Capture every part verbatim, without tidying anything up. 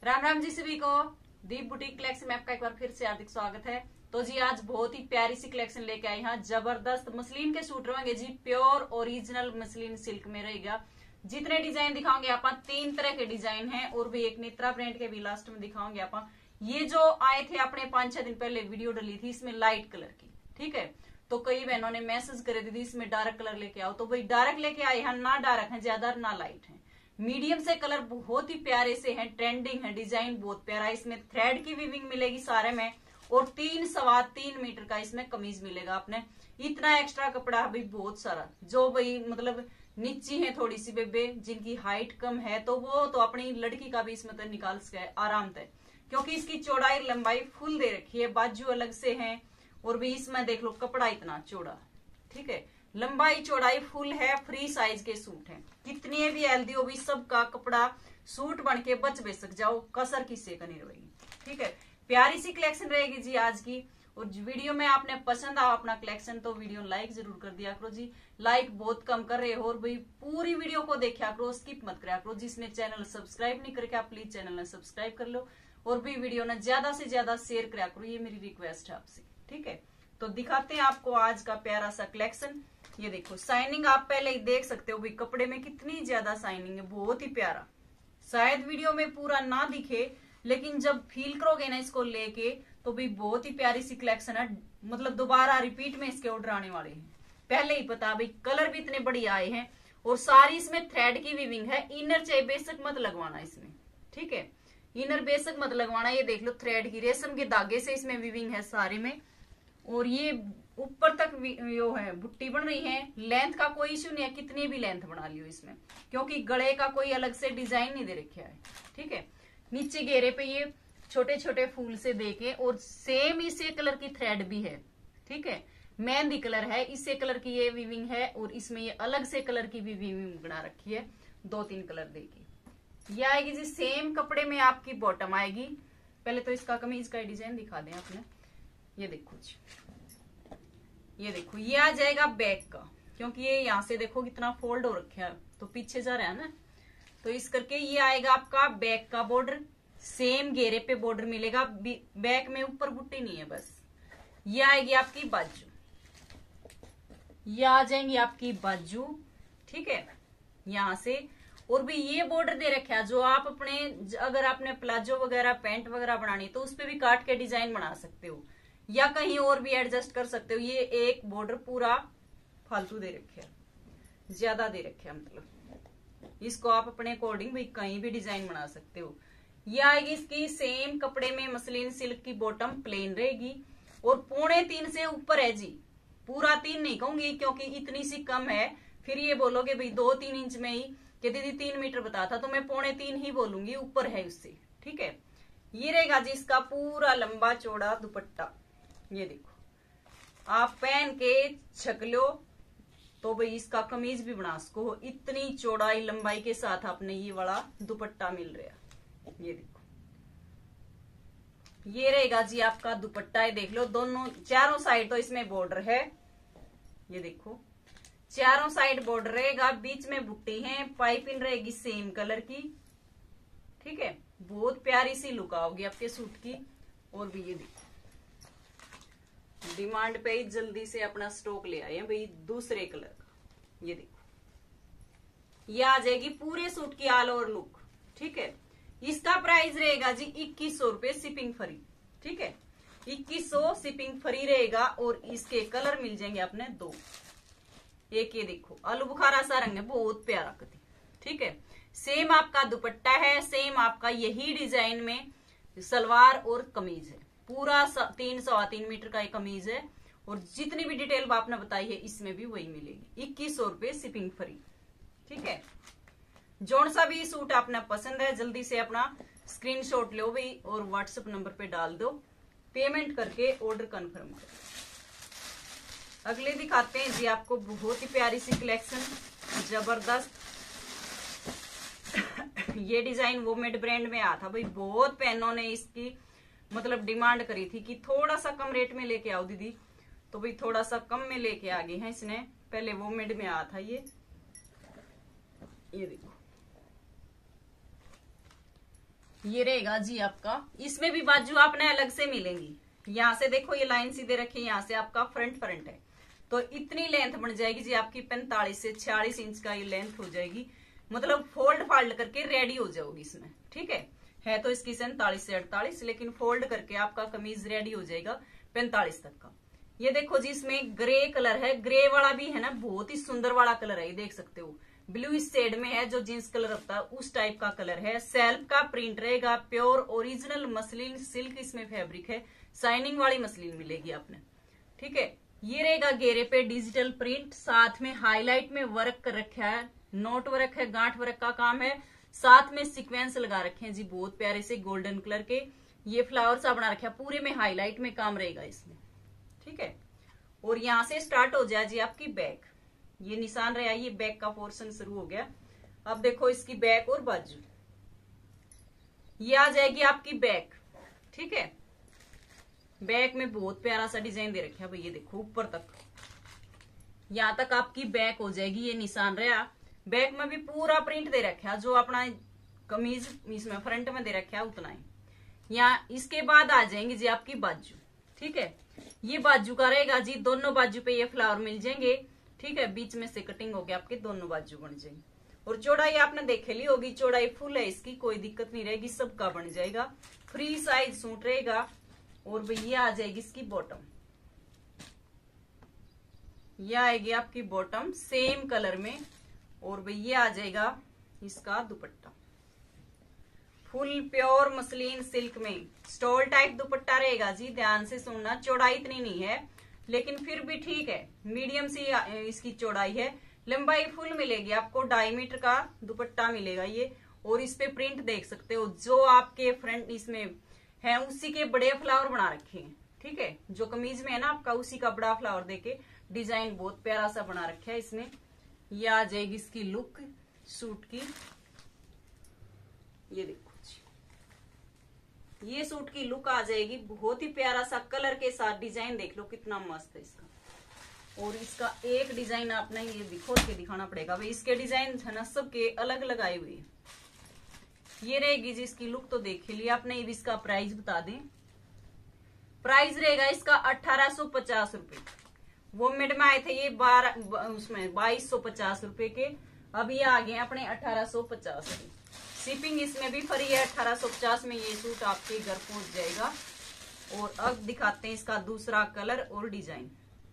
राम राम जी सभी को। दीप boutique collection में आपका एक बार फिर से हार्दिक स्वागत है। तो जी आज बहुत ही प्यारी सी कलेक्शन लेके आई हैं। जबरदस्त मसलिन के सूट रहेंगे जी, प्योर ओरिजिनल मसलिन सिल्क में रहेगा। जितने डिजाइन दिखाओगे आप, तीन तरह के डिजाइन हैं और भी एक नेत्रा ब्रांड के भी लास्ट में दिखाओगे आप। ये जो आए थे अपने पांच छह दिन पहले वीडियो डली थी, इसमें लाइट कलर की, ठीक है। तो कई बहनों ने मैसेज करे दी थी इसमें डार्क कलर लेके आओ, तो भाई डार्क लेके आए हैं। ना डार्क है ज्यादा ना लाइट है, मीडियम से कलर बहुत ही प्यारे से हैं, ट्रेंडिंग है, डिजाइन बहुत प्यारा है। इसमें थ्रेड की वीविंग मिलेगी सारे में और तीन सवा तीन मीटर का इसमें कमीज मिलेगा आपने। इतना एक्स्ट्रा कपड़ा भी बहुत सारा, जो भाई मतलब नीची है थोड़ी सी बेबे, जिनकी हाइट कम है तो वो तो अपनी लड़की का भी इसमें तो निकाल सके आराम से, क्योंकि इसकी चौड़ाई लंबाई फुल दे रखी है, बाजू अलग से है और भी इसमें देख लो कपड़ा इतना चौड़ा, ठीक है। लंबाई चौड़ाई फुल है, फ्री साइज के सूट हैं। कितनी भी हेल्दी हो भी सबका कपड़ा सूट बन के बच बच सक जाओ, कसर किससे का नहीं रहेगी, ठीक है। प्यारी सी कलेक्शन रहेगी जी आज की। और वीडियो में आपने पसंद आओ अपना कलेक्शन तो वीडियो लाइक जरूर कर दिया करो जी। लाइक बहुत कम कर रहे हो और भाई पूरी वीडियो को देखा करो, स्किप मत करा करो। जिसने चैनल सब्सक्राइब नहीं करके आप प्लीज चैनल ने सब्सक्राइब कर लो और भी वीडियो ने ज्यादा से ज्यादा शेयर करा करो, ये मेरी रिक्वेस्ट है आपसे, ठीक है। तो दिखाते हैं आपको आज का प्यारा सा कलेक्शन। ये देखो साइनिंग आप पहले ही देख सकते हो भाई, कपड़े में कितनी ज्यादा साइनिंग है, बहुत ही प्यारा। शायद वीडियो में पूरा ना दिखे लेकिन जब फील करोगे ना इसको लेके तो भाई बहुत ही प्यारी सी कलेक्शन है। मतलब दोबारा रिपीट में इसके ऑर्डर आने वाले हैं, पहले ही पता भाई। कलर भी इतने बढ़िया आए हैं और सारी इसमें थ्रेड की वीविंग है। इनर चाहे बेशक मत लगवाना इसमें, ठीक है। इनर बेशक मत लगवाना। ये देख लो थ्रेड की रेशम के धागे से इसमें वीविंग है सारे में और ये ऊपर तक यो है बुट्टी बन रही है। लेंथ का कोई इश्यू नहीं है, कितनी भी लेंथ बना लियो इसमें, क्योंकि गले का कोई अलग से डिजाइन नहीं दे रखा है, ठीक है। नीचे घेरे पे ये छोटे छोटे फूल से देके और सेम इसी कलर की थ्रेड भी है, ठीक है। मेहंदी कलर है, इसी कलर की ये वीविंग है और इसमें ये अलग से कलर की भी वीविंग बना रखी है, दो तीन कलर देके। ये आएगी जी सेम कपड़े में आपकी बॉटम आएगी। पहले तो इसका कमीज का डिजाइन दिखा दें आपने। ये देखो जी, ये देखो ये आ जाएगा बैक का, क्योंकि ये यहाँ से देखो कितना फोल्ड हो रखा है तो पीछे जा रहा है ना, तो इस करके ये आएगा आपका बैक का बॉर्डर। सेम घेरे पे बॉर्डर मिलेगा, बैक में ऊपर बुट्टी नहीं है बस। ये आएगी आपकी बाजू, ये आ जाएंगी आपकी बाजू, ठीक है, यहां से। और भी ये बॉर्डर दे रखा है, जो आप अपने अगर आपने प्लाजो वगैरह पैंट वगैरह बनानी तो उस पर भी काट के डिजाइन बना सकते हो या कहीं और भी एडजस्ट कर सकते हो। ये एक बॉर्डर पूरा फालतू दे रखे है, ज्यादा दे रखे है, मतलब इसको आप अपने अकॉर्डिंग भी कहीं भी डिजाइन बना सकते हो। ये आएगी इसकी सेम कपड़े में मसलिन सिल्क की बॉटम प्लेन रहेगी और पौने तीन से ऊपर है जी। पूरा तीन नहीं कहूंगी क्योंकि इतनी सी कम है, फिर ये बोलोगे भाई दो तीन इंच में ही कि दीदी तीन मीटर बता था, तो मैं पौने तीन ही बोलूंगी, ऊपर है उससे, ठीक है। ये रहेगा जी इसका पूरा लंबा चौड़ा दुपट्टा। ये देखो आप पहन के छक लो तो भाई इसका कमीज भी बना सको, इतनी चौड़ाई लंबाई के साथ आपने ये वाला दुपट्टा मिल रहा है। ये देखो ये रहेगा जी आपका दुपट्टा। है देख लो दोनों चारों साइड तो इसमें बॉर्डर है, ये देखो चारों साइड बॉर्डर रहेगा, बीच में बुट्टी है, पाइपिंग रहेगी सेम कलर की, ठीक है। बहुत प्यारी सी लुक आओगी आपके सूट की। और भी ये देखो डिमांड पे ही जल्दी से अपना स्टॉक ले आए हैं भाई दूसरे कलर का। ये देखो ये आ जाएगी पूरे सूट की ऑल ओवर लुक, ठीक है। इसका प्राइस रहेगा जी इक्कीस सौ रुपए शिपिंग फ्री, ठीक है। इक्कीस सौ शिपिंग फ्री रहेगा और इसके कलर मिल जाएंगे अपने दो। एक ये देखो आलू बुखारा सा रंग है, बहुत प्यारा कति, ठीक है। सेम आपका दुपट्टा है, सेम आपका यही डिजाइन में सलवार और कमीज है। पूरा तीन सवा तीन मीटर का एक कमीज है और जितनी भी डिटेल आपने बताई है इसमें भी वही मिलेगी। इक्कीस सौ रुपए शिपिंग फ्री, ठीक है। जोन सा भी सूट आपने पसंद है जल्दी से अपना स्क्रीनशॉट लो भाई और व्हाट्सएप नंबर पे डाल दो, पेमेंट करके ऑर्डर कंफर्म करो। अगले दिखाते हैं जी आपको बहुत ही प्यारी सी कलेक्शन, जबरदस्त। ये डिजाइन वो मेड ब्रांड में आया था भाई, बहुत बहनों ने इसकी मतलब डिमांड करी थी कि थोड़ा सा कम रेट में लेके आओ दीदी, तो भाई थोड़ा सा कम में लेके आ गए हैं इसने। पहले वो मेड में आया था ये ये देखो ये रहेगा जी आपका, इसमें भी बाजू आपने अलग से मिलेंगी। यहाँ से देखो ये लाइन सीधे रखी, यहाँ से आपका फ्रंट फ्रंट है, तो इतनी लेंथ बन जाएगी जी आपकी पैंतालीस से छियालीस इंच का ये लेंथ हो जाएगी। मतलब फोल्ड फाल्ड करके रेडी हो जाओगी इसमें, ठीक है। है तो इसकी सैंतालीस से अड़तालीस, लेकिन फोल्ड करके आपका कमीज रेडी हो जाएगा पैंतालीस तक का। ये देखो जी इसमें ग्रे कलर है, ग्रे वाला भी है ना, बहुत ही सुंदर वाला कलर है, ये देख सकते हो। ब्लू इस शेड में है, जो जींस कलर होता है उस टाइप का कलर है। सेल्फ का प्रिंट रहेगा, प्योर ओरिजिनल मसलिन सिल्क इसमें फैब्रिक है, शाइनिंग वाली मसलिन मिलेगी आपने, ठीक है। ये रहेगा घेरे पे डिजिटल प्रिंट, साथ में हाईलाइट में वर्क कर रखा है, नोट वर्क है, गांठ वर्क का काम है, साथ में सीक्वेंस लगा रखे हैं जी बहुत प्यारे से गोल्डन कलर के। ये फ्लावर सा बना रखा है, पूरे में हाईलाइट में काम रहेगा इसमें, ठीक है। और यहां से स्टार्ट हो जाए जी आपकी बैक, ये निशान रहा, ये बैक का पोर्शन शुरू हो गया। अब देखो इसकी बैक और बाजू, ये आ जाएगी आपकी बैक, ठीक है। बैक में बहुत प्यारा सा डिजाइन दे रखा है भाई, ये देखो ऊपर तक, यहां तक आपकी बैक हो जाएगी। ये निशान रहा, बैक में भी पूरा प्रिंट दे रखा है, जो अपना कमीज इसमें फ्रंट में दे रखा है उतना ही। यहाँ इसके बाद आ जाएंगी जी आपकी बाजू, ठीक है। ये बाजू का रहेगा जी, दोनों बाजू पे ये फ्लावर मिल जाएंगे, ठीक है। बीच में से कटिंग होगी आपके, दोनों बाजू बन जाएंगी। और चौड़ाई आपने देखे ली होगी, चौड़ाई फुल है इसकी, कोई दिक्कत नहीं रहेगी, सबका बन जाएगा। फ्री साइज सूट रहेगा। और भैया आ जाएगी इसकी बॉटम, ये आएगी आपकी बॉटम सेम कलर में। और भैया आ जाएगा इसका दुपट्टा, फुल प्योर मसलिन सिल्क में स्टॉल टाइप दुपट्टा रहेगा जी, ध्यान से सुनना। चौड़ाई इतनी नहीं है, लेकिन फिर भी ठीक है, मीडियम सी इसकी चौड़ाई है। लंबाई फुल मिलेगी आपको, ढाई मीटर का दुपट्टा मिलेगा ये। और इस पे प्रिंट देख सकते हो, जो आपके फ्रंट इसमें है उसी के बड़े फ्लावर बना रखे हैं, ठीक है। जो कमीज में है ना आपका, उसी का बड़ा फ्लावर देके डिजाइन बहुत प्यारा सा बना रखा है इसमें। ये आ जाएगी इसकी लुक सूट की, ये देखो ये सूट की लुक आ जाएगी, बहुत ही प्यारा सा कलर के साथ। डिजाइन देख लो कितना मस्त है इसका। और इसका एक डिजाइन आपने ये दिखो के दिखाना पड़ेगा भाई, इसके डिजाइन है ना सबके अलग अलग आए हुए। ये रहेगी जी इसकी लुक, तो देख लिया आपने। अब इसका प्राइस बता दें, प्राइस रहेगा इसका अठारह सौ पचास रूपये। वो मिड में आए थे ये बारह, उसमें बाईस सौ पचास रूपये के, अब ये आ गए अपने अठारह सौ पचास। शिपिंग इसमें भी फ्री है, अठारह सौ पचास में ये सूट आपके घर पहुंच जाएगा। और अब दिखाते हैं इसका दूसरा कलर और डिजाइन।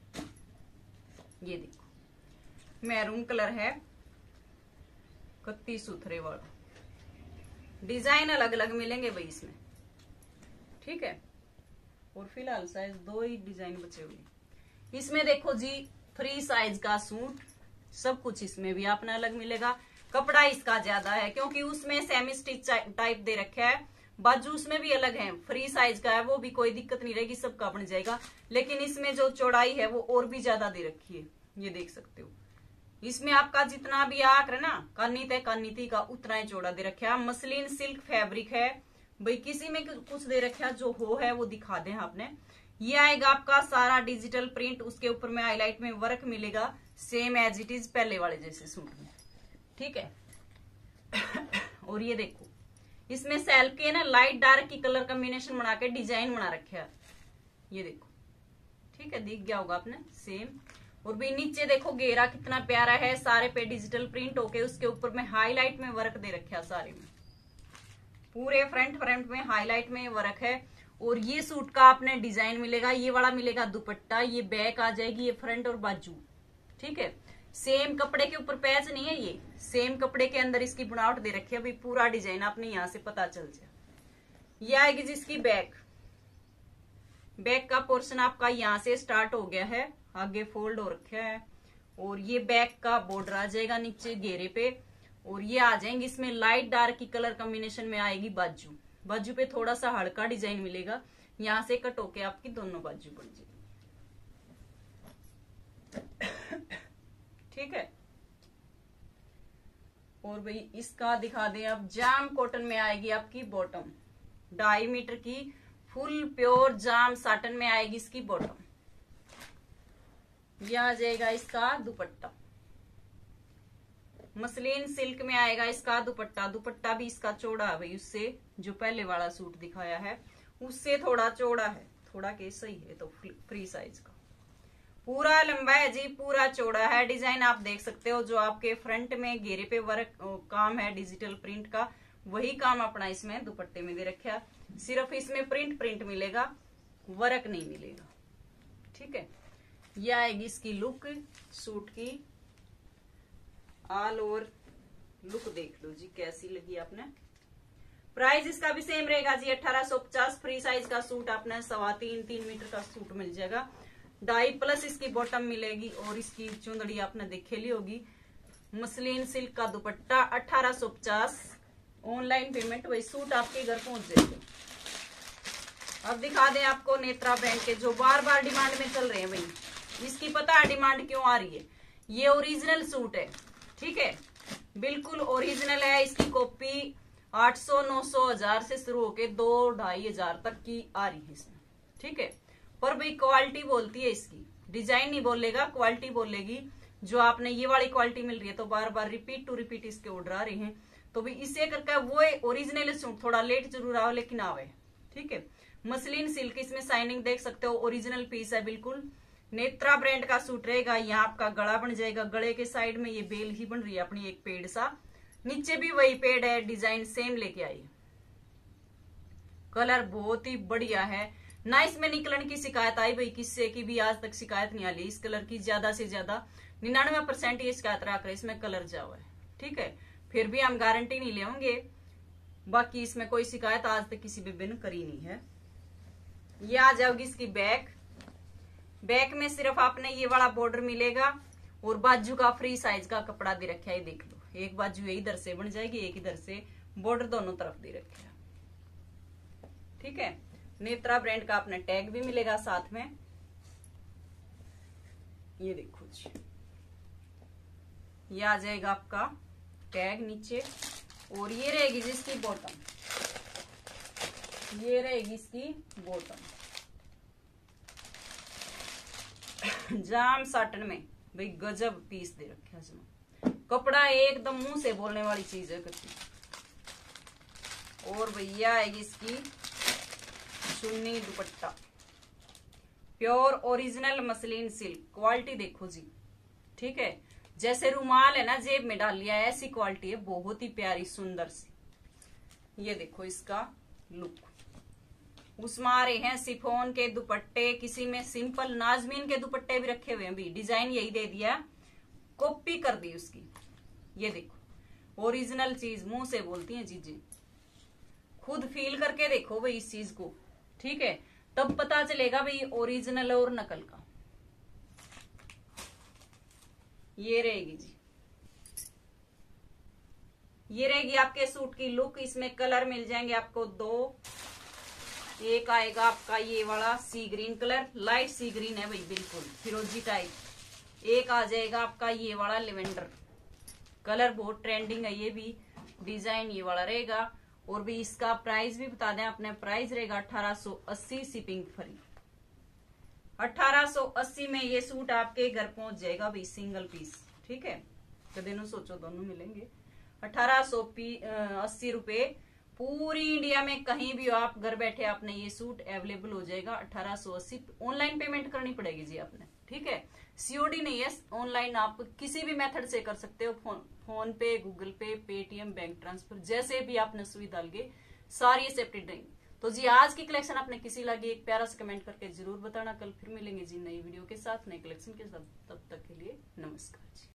ये देखो मैरून कलर है, कत्ती सुथरे वाला, डिजाइन अलग अलग मिलेंगे भाई इसमें, ठीक है। और फिलहाल साइज दो ही डिजाइन बचे हुए इसमें। देखो जी फ्री साइज का सूट, सब कुछ इसमें भी आपने अलग मिलेगा। कपड़ा इसका ज्यादा है क्योंकि उसमें सेमी स्टिच टाइप दे रखा है, बाजू उसमें भी अलग है, फ्री साइज का है, वो भी कोई दिक्कत नहीं रहेगी, सबका बन जाएगा। लेकिन इसमें जो चौड़ाई है वो और भी ज्यादा दे रखी है, ये देख सकते हो। इसमें आपका जितना भी आकर है ना कानीत है, कानीती का उतना ही चौड़ा दे रखा है। मसलिन सिल्क फैब्रिक है भाई, किसी में कुछ दे रखा जो हो है वो दिखा दें आपने। ये आएगा आपका सारा डिजिटल प्रिंट, उसके ऊपर में हाईलाइट में वर्क मिलेगा, सेम एज इट इज पहले वाले जैसे सूट में, ठीक है। और ये देखो इसमें सेल्फ के ना लाइट डार्क की कलर कॉम्बिनेशन बना के डिजाइन बना रखे है, ये देखो, ठीक है, दिख गया होगा आपने सेम। और भी नीचे देखो घेरा कितना प्यारा है, सारे पे डिजिटल प्रिंट होके उसके ऊपर में हाईलाइट में वर्क दे रखे है, सारे में पूरे फ्रंट फ्रंट में हाईलाइट में वर्क है। और ये सूट का आपने डिजाइन मिलेगा, ये वाला मिलेगा दुपट्टा, ये बैक आ जाएगी, ये फ्रंट और बाजू, ठीक है। सेम कपड़े के ऊपर पैच नहीं है, ये सेम कपड़े के अंदर इसकी बनावट दे रखी है भाई, पूरा डिजाइन आपने यहाँ से पता चल जाए। ये आएगी जिसकी बैक, बैक का पोर्शन आपका यहाँ से स्टार्ट हो गया है, आगे फोल्ड हो रखा है। और ये बैक का बॉर्डर आ जाएगा नीचे घेरे पे। और ये आ जाएंगे इसमें लाइट डार्क की कलर कॉम्बिनेशन में आएगी बाजू, बाजू पे थोड़ा सा हल्का डिजाइन मिलेगा, यहाँ से कट होके आपकी दोनों बाजू बन जाएगी, ठीक है। और भाई इसका दिखा दें अब, जाम कॉटन में आएगी आपकी बॉटम, ढाई मीटर की फुल प्योर जाम साटन में आएगी इसकी बॉटम। यह आ जाएगा इसका दुपट्टा, मसलिन सिल्क में आएगा इसका दुपट्टा। दुपट्टा भी इसका चौड़ा है भाई, उससे जो पहले वाला सूट दिखाया है उससे थोड़ा चौड़ा है, थोड़ा के सही है तो फ्री साइज का। पूरा लंबा है जी, पूरा चौड़ा है। डिजाइन आप देख सकते हो, जो आपके फ्रंट में घेरे पे वर्क काम है डिजिटल प्रिंट का, वही काम अपना इसमें दुपट्टे में दे रखा। सिर्फ इसमें प्रिंट प्रिंट मिलेगा, वर्क नहीं मिलेगा। ठीक है, ये आएगी इसकी लुक सूट की। ऑल ओवर लुक देख लो जी कैसी लगी आपने। प्राइस इसका भी सेम रहेगा जी, अठारह सौ पचास। फ्री साइज का सूट आपने सवा तीन तीन मीटर का सूट मिल जाएगा। ढाई प्लस इसकी बॉटम मिलेगी और इसकी चुंदड़ी आपने देखे ली होगी। मसलिन सिल्क का दुपट्टा अठारह सौ पचास। ऑनलाइन पेमेंट, वही सूट आपके घर पहुंच जाएगा। अब दिखा दें आपको नेत्रा ब्रांड के जो बार बार डिमांड में चल रहे हैं भाई। इसकी पता है डिमांड क्यों आ रही है, ये ओरिजिनल सूट है। ठीक है, बिल्कुल ओरिजिनल है। इसकी कॉपी आठ सौ नौ सौ हजार से शुरू होके दो ढाई हजार तक की आ रही है इसमें। ठीक है, पर भाई क्वालिटी बोलती है इसकी, डिजाइन नहीं बोलेगा, क्वालिटी बोलेगी। जो आपने ये वाली क्वालिटी मिल रही है तो बार बार रिपीट टू रिपीट इसके ऑर्डर आ रहे हैं, तो भाई इसे करके वो ओरिजिनल सूट थोड़ा लेट जरूर आओ लेकिन आवे। ठीक है, मसलिन सिल्क, इसमें साइनिंग देख सकते हो, ओरिजिनल पीस है बिल्कुल। नेत्रा ब्रांड का सूट रहेगा। यहाँ आपका गला बन जाएगा, गले के साइड में ये बेल ही बन रही है अपनी एक पेड़ सा, नीचे भी वही पेड़ है, डिजाइन सेम लेके आई। कलर बहुत ही बढ़िया है ना, इसमें निकलन की शिकायत आई भाई किससे की भी आज तक शिकायत नहीं आई। इस कलर की ज्यादा से ज्यादा निन्यानवे परसेंट ये शिकायत रहा कर इसमें कलर जाओ है। ठीक है, फिर भी हम गारंटी नहीं लेंगे, बाकी इसमें कोई शिकायत आज तक किसी भी बिन करी नहीं है। ये आ जाओगी इसकी बैक। बैक में सिर्फ आपने ये वाला बॉर्डर मिलेगा और बाजू का फ्री साइज का कपड़ा दे रखा है, देख लो। एक बाजू ये इधर से बन जाएगी, एक इधर से, बॉर्डर दोनों तरफ दे रखे है। ठीक है, नेत्रा ब्रांड का अपना टैग भी मिलेगा साथ में। ये देखो जी, ये आ जाएगा आपका टैग नीचे। और ये रहेगी जिसकी बॉटम, ये रहेगी इसकी बॉटम जाम साटन में भाई गजब पीस दे रखे है। कपड़ा एकदम मुंह से बोलने वाली चीज है कच्ची। और भैया आएगी इसकी चुन्नी दुपट्टा, pure original muslin silk. Quality देखो जी। ठीक है, जैसे रुमाल है ना जेब में डाल लिया है, ऐसी क्वालिटी है, बहुत ही प्यारी सुंदर सी। ये देखो इसका लुक। उसमें आ रहे हैं सिफोन के दुपट्टे, किसी में सिंपल नाजमीन के दुपट्टे भी रखे हुए हैं। भी डिजाइन यही दे दिया, कॉपी कर दी उसकी। ये देखो ओरिजिनल चीज, मुंह से बोलती हैं चीजें, खुद फील करके देखो भाई इस चीज को। ठीक है, तब पता चलेगा भाई ओरिजिनल और नकल का। ये रहेगी जी, ये रहेगी आपके सूट की लुक। इसमें कलर मिल जाएंगे आपको दो। एक आएगा आपका ये वाला sea green colour, light sea green है भाई बिल्कुल फिरोजी टाइप। एक आ जाएगा आपका ये वाला लेवेंडर कलर, बहुत ट्रेंडिंग है ये भी। डिजाइन ये वाला रहेगा। और भी इसका प्राइस भी बता दें, अपने प्राइस रहेगा अठारह सौ अस्सी शिपिंग फ्री। अठारह सौ अस्सी में ये सूट आपके घर पहुंच जाएगा भाई सिंगल पीस। ठीक है, तो दोनों सोचो दोनों मिलेंगे अठारह सौ अस्सी रुपए। पूरी इंडिया में कहीं भी हो आप, घर बैठे आपने ये सूट अवेलेबल हो जाएगा अठारह सौ अस्सी। ऑनलाइन पेमेंट करनी पड़ेगी जी आपने। ठीक है, सीओडी नहीं है, ऑनलाइन आप किसी भी मेथड से कर सकते हो। Phone PhonePe, Google pay, Paytm, bank transfer, जैसे भी आपने सुविधा लगे सारी एक्सेप्टेड रहेंगी। तो जी आज की कलेक्शन आपने किसी लगी एक प्यारा सा कमेंट करके जरूर बताना। कल फिर मिलेंगे जी नई वीडियो के साथ, नई कलेक्शन के साथ। तब तक के लिए नमस्कार जी।